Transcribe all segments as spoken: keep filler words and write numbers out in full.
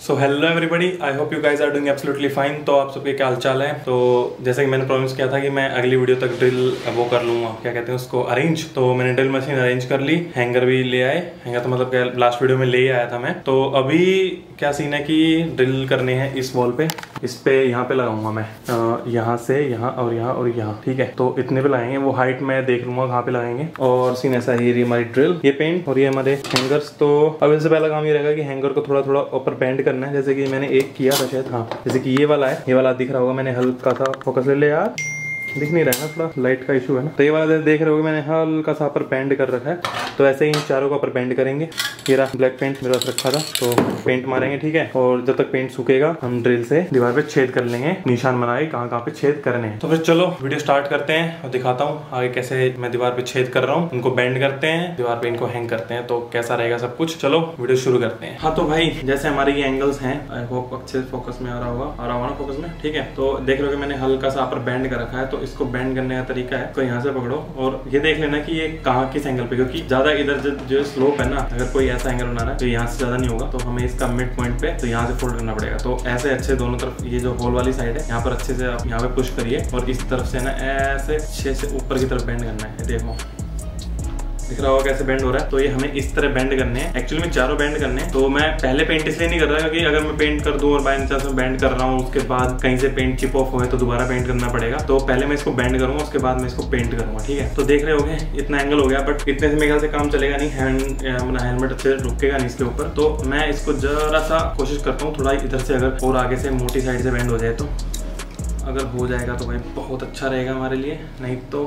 So hello everybody, I hope you guys are doing absolutely fine. तो आप सबके क्या हाल चाल है। तो जैसे कि मैंने प्रॉमिस किया था कि मैं अगली वीडियो तक ड्रिल वो कर लूंगा, क्या कहते हैं उसको, अरेंज। तो मैंने ड्रिल मशीन अरेंज कर ली, हैंगर भी ले आए। हैंगर तो मतलब लास्ट वीडियो में ले ही आया था मैं। तो अभी क्या सीन है कि ड्रिल करने हैं इस वॉल पे, इस पे यहाँ पे लगाऊंगा मैं, यहाँ से यहाँ और यहाँ और यहाँ, ठीक है। तो इतने पे लगाएंगे, वो हाइट मैं देख लूंगा कहाँ पे लगाएंगे। और सीन ऐसा है, ये हमारी ड्रिल, ये पेंट और ये हमारे हैंगर्स। तो अब इससे पहला काम ये रहेगा कि हैंगर को थोड़ा थोड़ा ऊपर बेंड करना है। जैसे कि मैंने एक किया था शायद, हाँ, जैसे कि ये वाला है, ये वाला दिख रहा होगा, मैंने हल्का सा फोकस ले लिया यार, दिख नहीं रहा है ना, थोड़ा लाइट का इशू है ना। तो ये वाला देख रहे होगे मैंने हल्का सा पर बेंड कर रखा है। तो ऐसे ही चारों का पर बेंड करेंगे। ये रहा ब्लैक पेंट मेरे पास रखा था, तो पेंट मारेंगे, ठीक है। और जब तक पेंट सूखेगा हम ड्रिल से दीवार पे छेद कर लेंगे, निशान बनाए कहाँ कहाँ पे छेद करने हैं। तो फिर चलो वीडियो स्टार्ट करते हैं और दिखाता हूँ आगे कैसे मैं दीवार पे छेद कर रहा हूँ। इनको बेंड करते हैं, दीवार पे इनको हैंग करते हैं, तो कैसा रहेगा सब कुछ। चलो वीडियो शुरू करते हैं। हाँ तो भाई, जैसे हमारे ये एंगल्स हैं, आई होप अच्छे से फोकस में आ रहा होगा, आ रहा होगा ना फोकस में, ठीक है। तो देख रहे हो मैंने हल्का सा पर बेंड कर रखा है। तो इसको बेंड करने तरीका है, तो यहाँ से पकड़ो और ये देख लेना कि ये कहाँ किस एंगल पे, क्योंकि ज्यादा इधर जो, जो स्लोप है ना, अगर कोई ऐसा एंगल बना रहा है तो यहाँ से ज्यादा नहीं होगा, तो हमें इसका मिड पॉइंट पे तो यहाँ से फोल्ड करना पड़ेगा। तो ऐसे अच्छे दोनों तरफ, ये जो होल वाली साइड है यहाँ पर अच्छे से आप यहाँ पे पुश करिए और इस तरफ से ना ऐसे अच्छे से ऊपर की तरफ बेंड करना है। देखो दिख रहा होगा कैसे बेंड हो रहा है। तो ये हमें इस तरह बेंड करने हैं, एक्चुअली में चारों बेंड करने हैं। तो मैं पहले पेंट इसलिए नहीं कर रहा क्योंकि अगर मैं पेंट कर दूं और बाय चांस में बेंड कर रहा हूँ, उसके बाद कहीं से पेंट चिप ऑफ होए तो दोबारा पेंट करना पड़ेगा। तो पहले मैं इसको बेंड करूंगा, उसके बाद मैं इसको पेंट करूंगा, ठीक है। तो देख रहे होगे इतना एंगल हो गया, बट इतने से मेरे ख्याल से काम चलेगा नहीं, हैंड हेलमेट अच्छे से रुकेगा नहीं इसके ऊपर। तो मैं इसको जरा सा कोशिश करता हूँ थोड़ा इधर से, अगर और आगे से मोटी साइड से बेंड हो जाए तो, अगर हो जाएगा तो भाई बहुत अच्छा रहेगा हमारे लिए, नहीं तो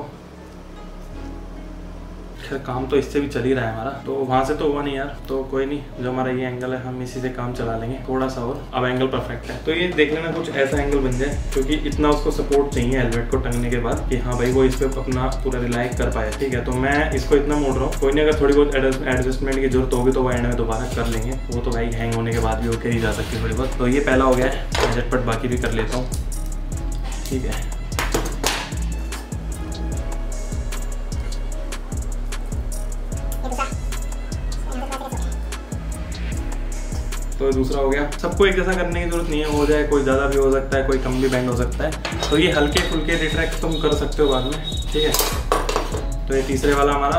काम तो इससे भी चल ही रहा है हमारा। तो वहां से तो हुआ नहीं यार, तो कोई नहीं, जो हमारा ये एंगल है हम इसी से काम चला लेंगे थोड़ा सा और। अब एंगल परफेक्ट है। तो ये देख लेना कुछ ऐसा एंगल बन जाए, क्योंकि इतना उसको सपोर्ट चाहिए हेलमेट को टंगने के बाद कि हाँ भाई वो इस पर अपना पूरा रिलाई कर पाए, ठीक है। तो मैं इसको इतना मोड़ रहा हूँ, कोई नहीं, अगर थोड़ी बहुत एडजस्टमेंट की जरूरत होगी तो वो एंड में दोबारा कर लेंगे, वो तो भाई हैंग होने के बाद भी होकर ही जा सकती है थोड़ी बहुत। तो ये पहला हो गया है, झटपट बाकी भी कर लेता हूँ, ठीक है। तो दूसरा हो गया। सबको एक जैसा करने की जरूरत नहीं है, हो जाए, कोई ज़्यादा भी हो सकता है, कोई कम भी बेंड हो सकता है। तो ये हल्के फुल्के रिट्रैक्ट तुम कर सकते हो बाद में, ठीक है। तो ये तीसरे वाला हमारा,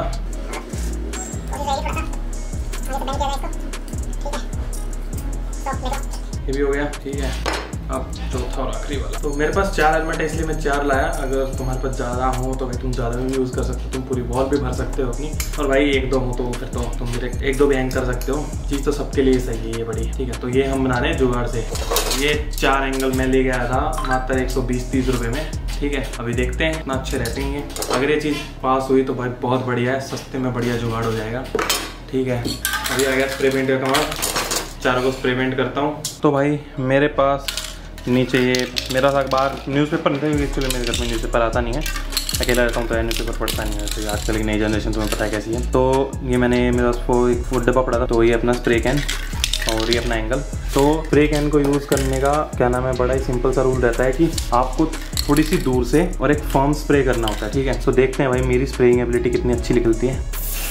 ये भी हो गया, ठीक है। अब चौथा और आखिरी वाला। तो मेरे पास चार हेलमेट है इसलिए मैं चार लाया। अगर तुम्हारे पास ज़्यादा हो तो भाई तुम ज़्यादा भी यूज़ कर सकते हो, तुम पूरी वॉल भी भर सकते हो अपनी। और भाई एक दो हो तो फिर तो तुम डायरेक्ट एक दो भी हैंग कर सकते हो। चीज़ तो सबके लिए सही है ये बड़ी, ठीक है। तो ये हम बना रहे हैं जुगाड़ से। ये चार एंगल मैं ले गया था मात्र एक सौ बीस तीस रुपये में, ठीक है। अभी देखते हैं इतना अच्छे रहते हैं ये। अगर ये चीज़ पास हुई तो भाई बहुत बढ़िया है, सस्ते में बढ़िया जुगाड़ हो जाएगा, ठीक है। अभी आ गया स्प्रे पेंट का कमाल, चारों को स्प्रे पेंट करता हूँ। तो भाई मेरे पास नीचे ये मेरा सा बाहर न्यूज़पेपर नहीं था, क्योंकि एक्चुअली मेरे घर में न्यूज़पेपर आता नहीं है, अकेला रहता हूँ तो न्यूज़पेपर पढ़ता नहीं है वैसे। आजकल की नई जनरेशन तुम्हें पता है कैसी है। तो ये मैंने मेरा उसको एक फूड डब्बा पड़ा था, तो ये अपना स्प्रे कैन और ये अपना एंगल। तो स्प्रे कैन को यूज़ करने का क्या नाम है, बड़ा ही सिंपल सा रूल रहता है कि आपको थोड़ी सी दूर से और एक फर्म स्प्रे करना होता है, ठीक है। तो देखते हैं भाई मेरी स्प्रेइंग एबिलिटी कितनी अच्छी निकलती है।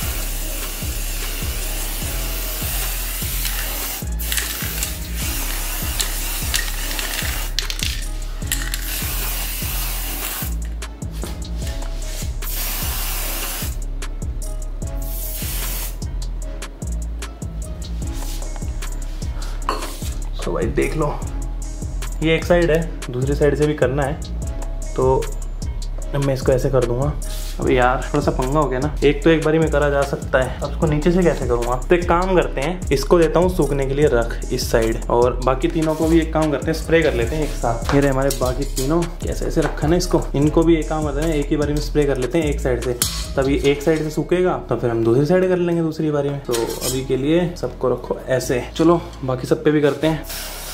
तो भाई देख लो, ये एक साइड है, दूसरी साइड से भी करना है। तो अब मैं इसको ऐसे कर दूंगा। अब यार थोड़ा सा पंगा हो गया ना, एक तो एक बारी में करा जा सकता है, अब इसको नीचे से कैसे करूँगा। तो एक काम करते हैं, इसको देता हूँ सूखने के लिए रख इस साइड, और बाकी तीनों को भी एक काम करते हैं, स्प्रे कर लेते हैं एक साथ। ये रहे हमारे बाकी तीनों, कैसे ऐसे रखा ना इसको, इनको भी एक काम करते हैं, एक ही बारी में स्प्रे कर लेते हैं एक साइड से। तब ये एक साइड से सूखेगा तो फिर हम दूसरी साइड कर लेंगे दूसरी बारी में। तो अभी के लिए सबको रखो ऐसे, चलो बाकी सब पे भी करते हैं।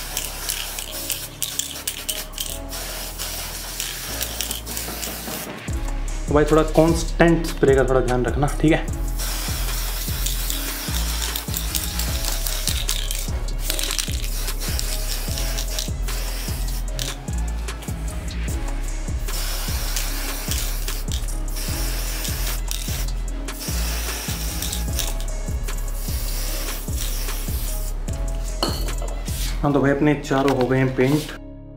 तो भाई थोड़ा कांस्टेंट स्प्रे का थोड़ा ध्यान रखना, ठीक है। हाँ तो भाई अपने चारों हो गए हैं पेंट।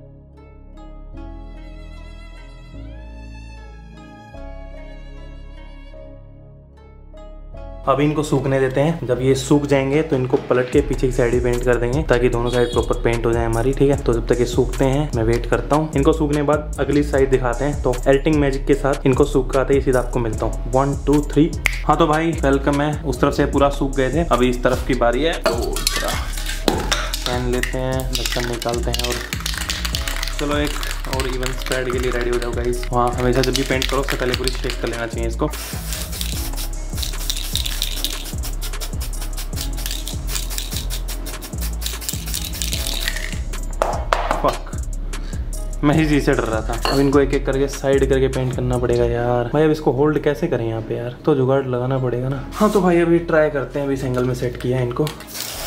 अभी इनको सूखने देते हैं। जब ये सूख जाएंगे तो इनको पलट के पीछे की साइड ही पेंट कर देंगे ताकि दोनों साइड प्रॉपर पेंट हो जाए हमारी। ठीक है, तो जब तक ये सूखते हैं मैं वेट करता हूँ। इनको सूखने के बाद अगली साइड दिखाते हैं। तो एडिटिंग मैजिक के साथ इनको सूखाते ही सीधा आपको मिलता हूँ। One two three. हाँ तो भाई वेलकम है। उस तरफ से पूरा सूख गए थे, अभी इस तरफ की बारी है। तो पेन लेते हैं, ढक्कन निकालते हैं और चलो एक और इवन स्प्रेड के लिए रेडी हो जाओ गाइस। हाँ हमेशा जब भी पेंट करो उससे पहले पूरी शेक कर लेना चाहिए इसको। मैं ही से डर रहा था। अब इनको एक एक करके साइड करके पेंट करना पड़ेगा यार। भाई अब इसको होल्ड कैसे करें यहाँ पे यार, तो जुगाड़ लगाना पड़ेगा ना। हाँ तो भाई अभी ट्राई करते हैं। अभी इस एंगल में सेट किया है इनको।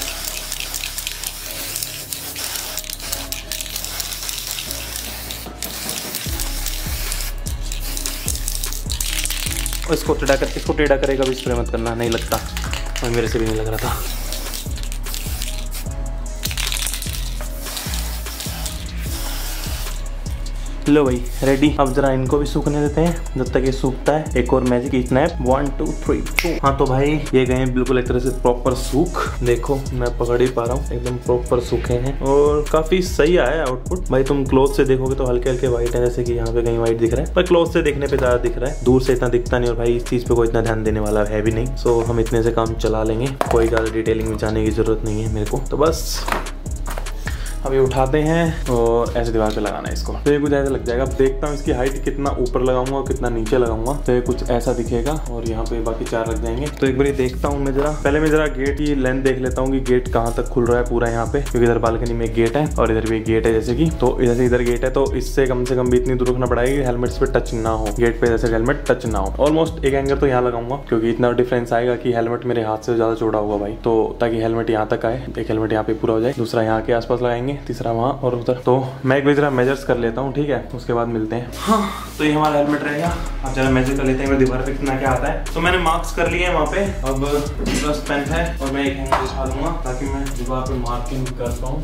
इसको टेढ़ा कर इसको टेढ़ा करेगा भी स्प्रे मत करना, नहीं लगता। और मेरे से भी नहीं लग रहा था। लो भाई रेडी। अब जरा इनको भी सूखने देते हैं। जब तक ये सूखता है एक और magic snap. One two three two. हाँ तो भाई ये गए बिल्कुल एक तरह से प्रॉपर सूख। देखो मैं पकड़ ही पा रहा हूँ, एकदम प्रॉपर सूखे हैं और काफी सही आया आउटपुट। भाई तुम क्लोज से देखोगे तो हल्के हल्के व्हाइट है, जैसे कि यहाँ पे कहीं व्हाइट दिख रहा है, पर क्लोज से देखने पे ज्यादा दिख रहा है। दूर से इतना दिखता नहीं और भाई इस चीज पे कोई इतना ध्यान देने वाला है भी नहीं। सो हम इतने से काम चला लेंगे, कोई ज्यादा डिटेलिंग में जाने की जरूरत नहीं है मेरे को। तो बस अभी उठाते हैं और ऐसे दीवार पे लगाना है इसको। तो ये कुछ ऐसा लग जाएगा। अब देखता हूँ इसकी हाइट कितना ऊपर लगाऊंगा और कितना नीचे लगाऊंगा। तो ये कुछ ऐसा दिखेगा और यहाँ पे बाकी चार लग जाएंगे। तो एक बार देखता हूँ मैं जरा। पहले मैं जरा गेट की लेंथ देख लेता हूँ कि गेट कहाँ तक खुल रहा है पूरा यहाँ पे, क्योंकि इधर बालकनी में एक गेट है और इधर भी एक गेट है जैसे कि। तो इधर से इधर गेट है तो इससे कम से कम भी इतनी दूर रखना पड़ेगा कि हेलमेट पे टच ना हो, गेट पे जैसे हेलमेट टच ना हो। ऑलमोस्ट एक एंगल तो यहाँ लगाऊंगा क्योंकि इतना डिफरेंस आएगा कि हेलमेट मेरे हाथ से ज्यादा चौड़ा होगा भाई। तो ताकि हेलमेट यहाँ तक आए, एक हेलमेट यहाँ पे पूरा हो जाए, दूसरा यहाँ के आसपास लगाएंगे, तीसरा वहाँ और उधर। तो मैं एक बार जरा मेजर्स कर लेता हूँ, ठीक है, उसके बाद मिलते हैं। हाँ तो ये हमारा हेलमेट रहेगा। अब जरा मेजर कर लेते हैं दीवार पे कितना क्या आता है। तो मैंने मार्क्स कर लिए हैं वहाँ पे। अब बस पेन है और मैं एक हैंगर उठा लूंगा ताकि मैं दीवार पे मार्किंग कर पाऊँ।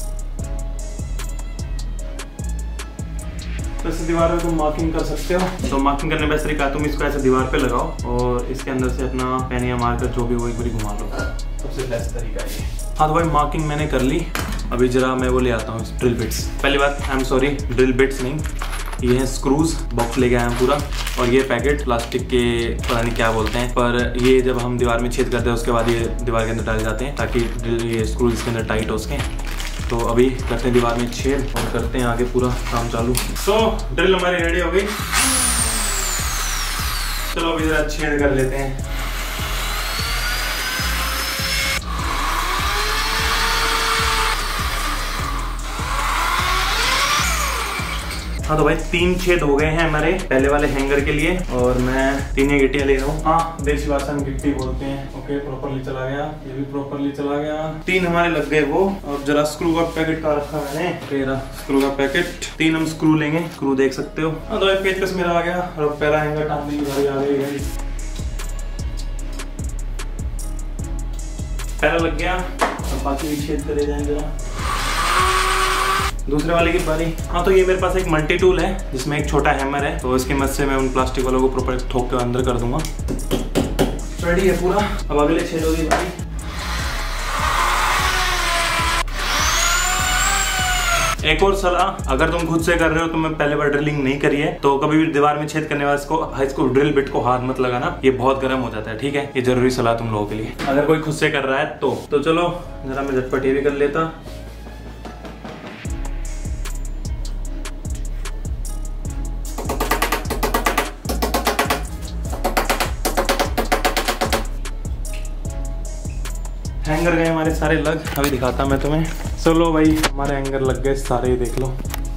तो इस दीवार पे तुम मार्किंग कर सकते हो। तो मार्किंग करने बेस्ट तरीका तुम इसको ऐसे दीवार पे लगाओ और इसके अंदर से अपना पेन या मार्कर जो भी वो एक बार घुमा लो। सबसे बेस्ट तरीका है। हाँ तो भाई मार्किंग मैंने कर ली। अभी जरा मैं वो ले आता हूँ ड्रिल बिट्स। पहली बात I am sorry, drill bits नहीं, ये है स्क्रूज। बॉक्स लेके आया हूँ पूरा। और ये पैकेट प्लास्टिक के पता नहीं क्या बोलते हैं, पर ये जब हम दीवार में छेद करते हैं उसके बाद ये दीवार के अंदर डाले जाते हैं ताकि ये स्क्रूज इसके अंदर टाइट हो सकें। तो अभी करते हैं दीवार में छेद और करते हैं आगे पूरा काम चालू। तो ड्रिल हमारी रेडी हो गई। चलो अभी जरा छेद कर लेते हैं। हाँ तो भाई तीन छेद हो गए हैं हमारे पहले वाले हैंगर के लिए और मैं तीन ही गिट्टियां ले रहा हूँ। हाँ देसी भाषा में गिट्टी बोलते हैं। ओके प्रॉपरली चला गया, ये भी प्रॉपरली चला गया। तीन हमारे लग गए वो। और जरा स्क्रू का पैकेट का रखा मैंने, तेरा स्क्रू का पैकेट। तीन हम स्क्रू लेंगे, स्क्रू देख सकते हो। हाँ तो भाई पेचकस मेरा आ गया और पहला हैंगर टांगने की बारी आ गई। पहला लग गया, अब बाकी भी छेद करे जाए जरा। दूसरे वाले की बारी। हाँ तो ये मेरे पास एक मल्टी टूल है जिसमें एक छोटा हैमर है, तो इसकी मदद से मैं उन प्लास्टिक वालों को प्रॉपर ठोक के अंदर कर दूंगा। रेडी है पूरा। अब अगले छेदों की बारी। एक और सलाह, अगर तुम खुद से कर रहे हो तो मैं पहले बार ड्रिलिंग नहीं करी है तो कभी भी दीवार में छेद करने वाले इसको इसको ड्रिल बिट को हाथ मत लगाना, ये बहुत गर्म हो जाता है। ठीक है, ये जरूरी सलाह तुम लोगों के लिए, अगर कोई खुद से कर रहा है तो। तो चलो जरा मैं झटपट ये भी कर लेता। हैंगर गए हमारे सारे लग। अभी दिखाता मैं तुम्हें। चलो भाई हमारे हैंगर लग गए सारे, देख लो।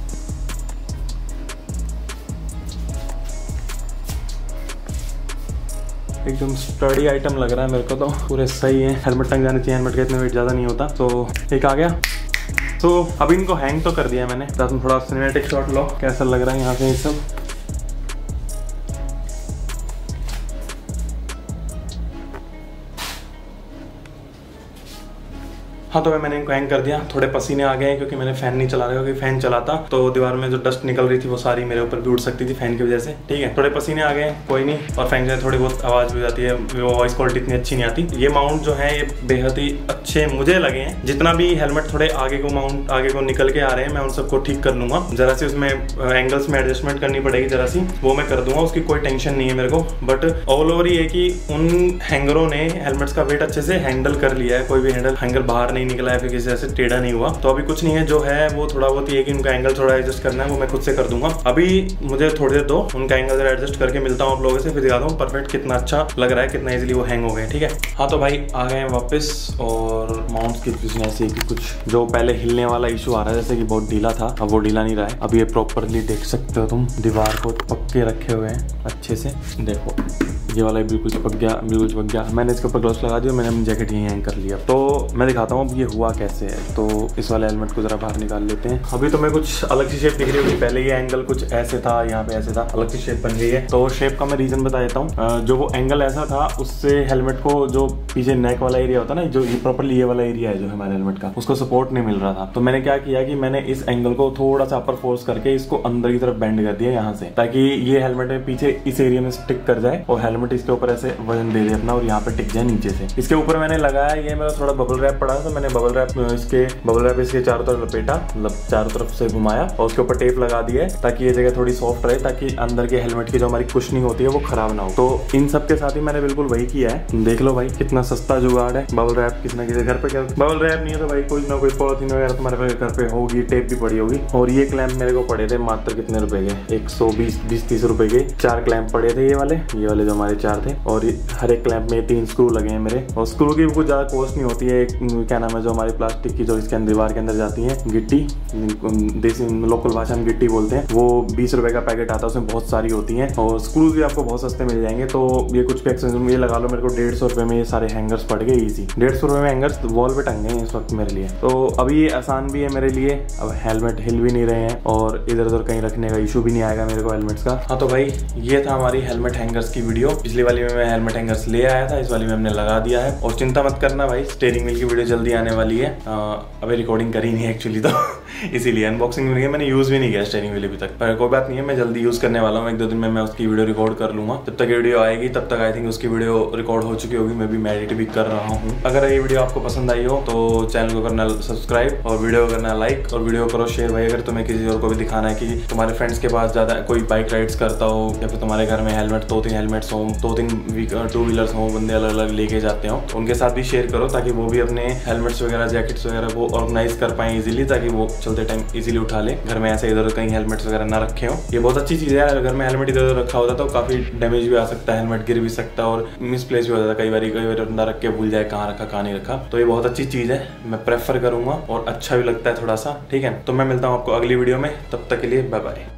एकदम स्टडी आइटम लग रहा है मेरे को तो, पूरे सही है। हेलमेट टंग जाने चाहिए, हेलमेट का इतना वेट ज़्यादा नहीं होता। तो एक आ गया। तो अभी इनको हैंग तो कर दिया मैंने। तो तुम थोड़ा सिनेमैटिक शॉट लो, कैसा लग रहा है यहाँ से ये सब। हाँ तो मैंने इनको हैंग कर दिया। थोड़े पसीने आ गए क्योंकि मैंने फैन नहीं चला रहा, क्योंकि फैन चलाता तो दीवार में जो डस्ट निकल रही थी वो सारी मेरे ऊपर भी उड़ सकती थी फैन की वजह से। ठीक है, थोड़े पसीने आ गए, कोई नहीं। और फैन से थोड़ी बहुत आवाज भी जाती है, वॉइस क्वालिटी इतनी अच्छी नहीं आती। ये माउंट जो है ये बेहद ही अच्छे मुझे लगे हैं। जितना भी हेलमेट थोड़े आगे को माउंट आगे को निकल के आ रहे हैं मैं उन सबको ठीक कर लूंगा। जरा सी उसमें एंगल्स में एडजस्टमेंट करनी पड़ेगी, जरा सी वो मैं कर दूंगा, उसकी कोई टेंशन नहीं है मेरे को। बट ऑल ओवर ये कि उन हैंगरों ने हेलमेट्स का वेट अच्छे से हैंडल कर लिया है। कोई भी हैंडल हैंगर बाहर नहीं निकला है, फिर किसी तरह से टेढ़ा नहीं हुआ। तो अभी कुछ नहीं है, जो है वो थोड़ा बहुत ये कि उनका एंगल थोड़ा एडजस्ट करना है, वो मैं खुद से कर दूंगा। अभी मुझे थोड़ी देर दो, उनका एंगल एडजस्ट करके मिलता हूँ आप लोगों से, फिर दिखाता हूँ परफेक्ट कितना अच्छा लग रहा है, कितना इजीली वो हैंग हो गए। ठीक है, हाँ तो भाई आ गए हैं वापस। और माउंट की चीज़ ऐसे कि कुछ जो पहले हिलने वाला इशू आ रहा है, जैसे कि बहुत ढीला था, अब वो ढीला नहीं रहा है। अब ये प्रॉपरली देख सकते हो तुम, दीवार को पक्के रखे हुए हैं अच्छे से। देखो ये वाला बिल्कुल चिपक गया, बिल्कुल चिपक गया। मैंने इसके ऊपर ग्लव्स लगा दिया, मैंने अपनी जैकेट यहीं हैंग कर लिया। तो मैं दिखाता हूँ अब ये हुआ कैसे है। तो इस वाले हेलमेट को जरा बाहर निकाल लेते हैं। अभी तो मैं कुछ अलग सी शेप दिख रही होगी, पहले ये एंगल कुछ ऐसे था, यहाँ पे ऐसे था, अलग सी शेप बन गई है। तो शेप का मैं रीजन बता देता हूँ। जो वो एंगल ऐसा था उससे हेलमेट को जो पीछे नेक वाला एरिया होता है ना, जो ये प्रॉपरली ये वाला एरिया है जो हमारे हेलमेट का, उसको सपोर्ट नहीं मिल रहा था। तो मैंने क्या किया कि मैंने इस एंगल को थोड़ा सा अपर फोर्स करके इसको अंदर की तरफ बेंड कर दिया यहाँ से, ताकि ये हेलमेट में पीछे इस एरिया में स्टिक कर जाए और हेलमेट इसके ऊपर ऐसे वजन दे दे अपना और यहाँ पे टिक जाए नीचे से। इसके ऊपर मैंने लगाया, ये मेरा थोड़ा बबल रैप पड़ा तो मैंने बबल रैप इसके बबल रैप इसके चारों तरफ लपेटा, मतलब चारों तरफ से घुमाया और उसके ऊपर टेप लगा दिया ताकि ये जगह थोड़ी सॉफ्ट रहे, ताकि अंदर के हेलमेट की जो हमारी कुशनिंग होती है वो खराब ना हो। तो इन सब के साथ ही मैंने बिल्कुल वही किया है। देख लो भाई कितना सस्ता जुगाड़ है। बबल रैप किसी ना किसी घर पे, क्या बबल रैप नहीं है तो भाई कोई ना कोई पॉलिथीन वगैरह तुम्हारे पे घर पे होगी, टेप भी पड़ी होगी। और ये क्लैंप मेरे को पड़े थे मात्र कितने रुपए के, एक सौ बीस बीस तीस रुपए के चार क्लैंप पड़े थे। ये वाले ये वाले जो हमारे चार थे, और हर एक क्लैंप में तीन स्क्रू लगे हैं मेरे। और स्क्रू की कुछ ज्यादा कॉस्ट नहीं होती है। क्या नाम है जो हमारी प्लास्टिक की जो इसके अंदर दीवार के अंदर जाती है गिट्टी, देसी लोकल भाषा में गिट्टी बोलते हैं, वो बीस रुपए का पैकेट आता है, उसमें बहुत सारी होती हैं। और स्क्रू भी आपको बहुत सस्ते मिल जाएंगे। तो ये कुछ भी एक्सचेंज ये लगा लो, मेरे को डेढ़ सौ रुपए में ये सारे हैंगर्स पड़ गए इजी। डेढ़ सौ रुपए में हैंगर्स वॉल पे टंगे हैं इस वक्त मेरे लिए। तो अभी ये आसान भी है मेरे लिए, अब हेलमेट हिल भी नहीं रहे हैं और इधर उधर कहीं रखने का इशू भी नहीं आएगा मेरे को हेलमेट्स का। हाँ तो भाई ये था हमारी हेलमेट हैंगर्स की वीडियो। पिछली वाली में मैं हेलमेट हैंगर्स ले आया था, इस वाली में हमने लगा दिया है। और चिंता मत करना भाई, स्टीयरिंग व्हील की वीडियो जल्दी आने वाली है। अभी रिकॉर्डिंग करी नहीं है एक्चुअली तो इसीलिए अनबॉक्सिंग में मैंने यूज भी नहीं किया स्टीयरिंग व्हील अभी तक, पर कोई बात नहीं है, मैं जल्दी यूज करने वाला हूँ। एक दो दिन में मैं उसकी वीडियो रिकॉर्ड कर लूंगा। जब तक वीडियो आएगी तब तक आई थिंक उसकी वीडियो रिकॉर्ड हो चुकी होगी, मैं भी एडिट भी कर रहा हूँ। अगर ये वीडियो आपको पसंद आई हो तो चैनल को करना सब्सक्राइब और वीडियो करना लाइक और वीडियो करो शेयर भाई। अगर तुम्हें किसी और को भी दिखाना है कि तुम्हारे फ्रेंड्स के पास ज्यादा कोई बाइक राइड्स करता हो, या फिर तुम्हारे घर में हेलमेट दो तीन हेलमेट्स हो, दो तीन टू व्हीलर्स हो, बंदे अलग अलग लेके जाते हो, तो उनके साथ भी शेयर करो ताकि वो भी अपने हेलमेट्स वगैरह जैकेट्स वगैरह वो ऑर्गेनाइज कर पाए इजीली, ताकि वो चलते टाइम इजीली उठा ले। घर में ऐसे इधर कहीं हेलमेट्स वगैरह ना रखे हो, ये बहुत अच्छी चीज है। घर में हेलमेट इधर उधर रखा होता तो काफी डैमेज भी आ सकता है, हेलमेट गिर भी सकता है और मिसप्लेस भी हो जाता है कई बार, कई बार बंदा रख के भूल जाए कहाँ रखा कहाँ नहीं रखा। तो ये बहुत अच्छी चीज है, मैं प्रेफर करूंगा और अच्छा भी लगता है थोड़ा सा। ठीक है, तो मैं मिलता हूँ आपको अगली वीडियो में, तब तक के लिए बाय बाय।